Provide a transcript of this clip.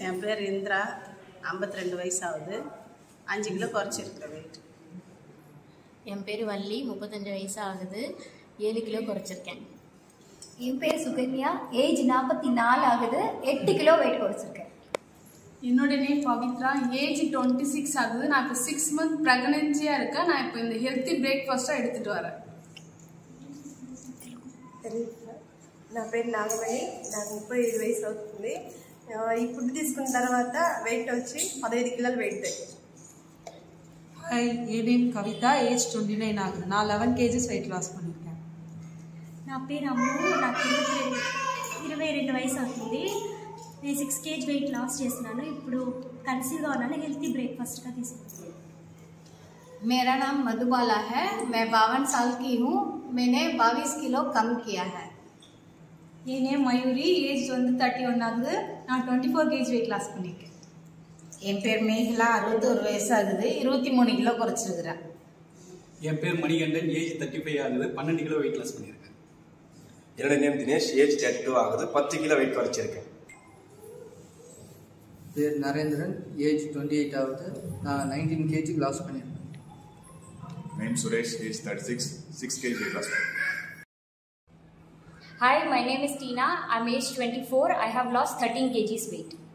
என் பேர் இந்திரா, 52 வயசு ஆகுது. 5 கிலோ குறைச்சிருக்கிறேன் வெயிட். என் பேர் வள்ளி, 35 வயசு ஆகுது. 7 கிலோ குறைச்சிருக்கேன். என் பேர் சுகன்யா, ஏஜ் 44 ஆகுது. 8 கிலோ வெயிட் குறைச்சிருக்கேன். என்னோட நேம் பவித்ரா, ஏஜ் 26 ஆகுது. நான் இப்போ 6 மந்த் ப்ரெக்னன்சியாக இருக்கேன். நான் இப்போ இந்த ஹெல்த்தி பிரேக்ஃபாஸ்ட்டாக எடுத்துகிட்டு வரேன். నా పేరు నాగమణి, నాకు 35 వయసు అవుతుంది. ఈ ఫుడ్ తీసుకున్న తర్వాత వెయిట్ వచ్చి 15 కిలోలు వెయిట్. ஹாய், என் நேம் கவிதா, ஏஜ் 29 ஆகுது. நான் 11 kgs வெயிட் லாஸ் பண்ணியிருக்கேன். నా పేరు అమ్ము, నాకు 22 వయసు అవుతుంది. నేను 6 kg వెయిట్ లాస్ చేస్తున్నాను. ఇప్పుడు కన్సీవ్గా ఉన్నాను. హెల్తీ బ్రేక్ఫాస్ట్గా తీసుకుంటాను. मेरा नाम मधुबाला है, मैं 52 साल की हूँ. मैंने 22 किलो कम किया है. என் நேம் மயூரி, ஏஜ் 31 ஆகுது. நான் 24 kg வெயிட் லாஸ் பண்ணியிருக்கேன். என் பேர் மேகலா, 61 வயசு ஆகுது. 23 கிலோ குறைச்சிருக்கிறேன். என் பேர் மணிகண்டன், ஏஜ் 35 ஆகுது. 12 கிலோ வெயிட் லாஸ் பண்ணியிருக்கேன். என்னோட நேம் தினேஷ், ஏஜ் 32 ஆகுது. 10 கிலோ வெயிட் குறைச்சிருக்கேன். பேர் நரேந்திரன், ஏஜ் 28 ஆகுது. நான் 19 kg லாஸ் பண்ணியிருக்கேன். Name Suresh, age 36, 6 kg weight loss. Hi, my name is Tina. I'm age 24. I have lost 13 kgs weight.